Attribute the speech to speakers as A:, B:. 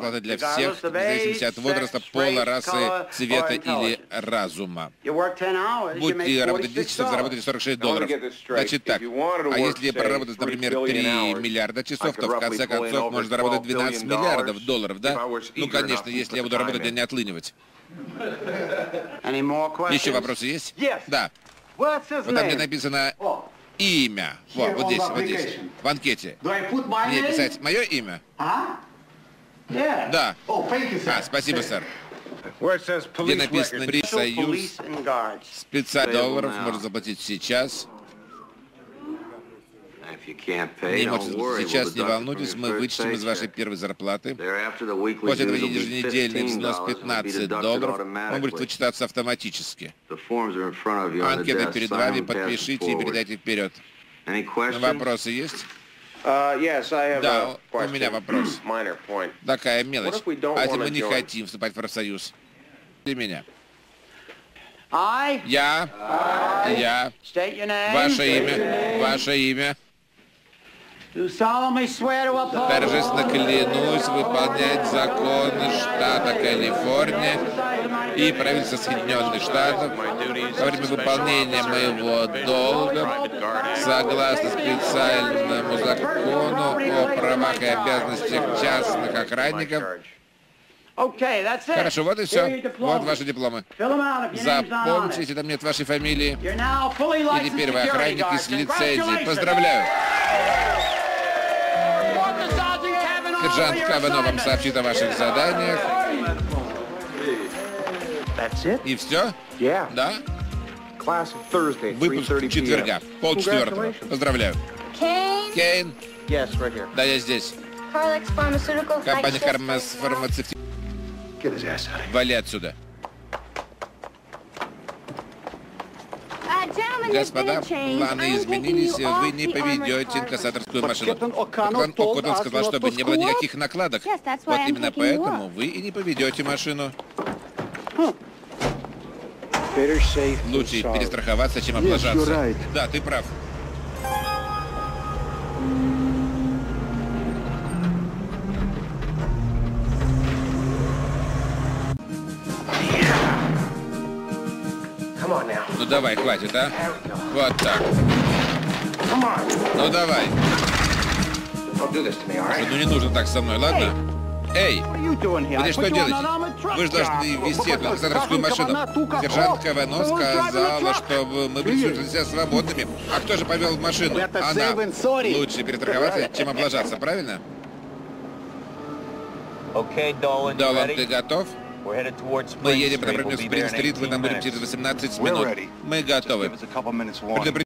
A: зарплата для всех, вне зависимости от возраста, пола, расы, цвета или разума. Будете работать 10 часов, заработаете $46. Значит так, а если проработать, например, 3 миллиарда часов, то в конце концов можно заработать $12 миллиардов, да? Ну, конечно, если я буду работать, а не отлынивать. Еще вопросы есть? Да. Вот там, где написано имя. Вот здесь, в анкете. Мне писать мое имя? Да. Спасибо, сэр. Где написано «Союз», $500 можно заплатить сейчас. Не можете заплатить сейчас, не волнуйтесь, мы вычтем из вашей первой зарплаты. После этого еженедельный взнос $15, он будет вычитаться автоматически. Анкеты перед вами, подпишите и передайте вперед. Вопросы есть? Да, у меня вопрос. Такая мелочь. А если мы не хотим вступать в профсоюз? Для меня. Я. Ваше имя. Торжественно клянусь выполнять законы штата Калифорния и правительства Соединенных Штатов во время выполнения моего долга согласно специальному закону о правах и обязанностях частных охранников. Хорошо, вот и все. Вот ваши дипломы. Запомните, если там нет вашей фамилии. И теперь вы охранники с лицензией. Поздравляю. Сержант Кавано вам сообщит о ваших заданиях. И все? Да? Выпуск четверга, 3:30. Поздравляю. Кейн? Да, я здесь. Компания Кармас Фармацевтика. Вали отсюда. Господа, планы изменились, вы не поведете инкассаторскую машину. Капитан О'Коннелл сказал, чтобы не было никаких накладок. Вот именно поэтому вы и не поведете машину. Лучше перестраховаться, чем облажаться. Да, ты прав. Ну давай, хватит, а? Вот так. Ну давай. Ну не нужно так со мной, ладно? Эй, вы здесь что делаете? Вы же должны вести эту инкассаторскую машину. Сержант Кавано сказала, что мы будем чувствовать себя свободными. А кто же повел в машину? Она. Лучше перестраховаться, чем облажаться, правильно? Долан, ты готов? Мы едем по направлению Спринг-стрит, вы там будем через 18 минут. Мы готовы.